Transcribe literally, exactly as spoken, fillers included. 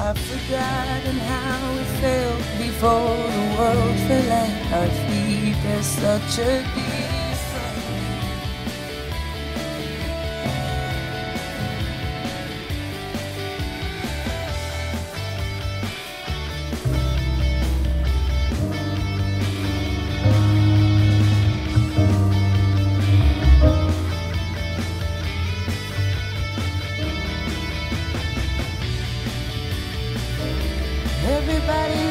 I've forgotten how it felt before the world fell at our feet. There's such a difference. Everybody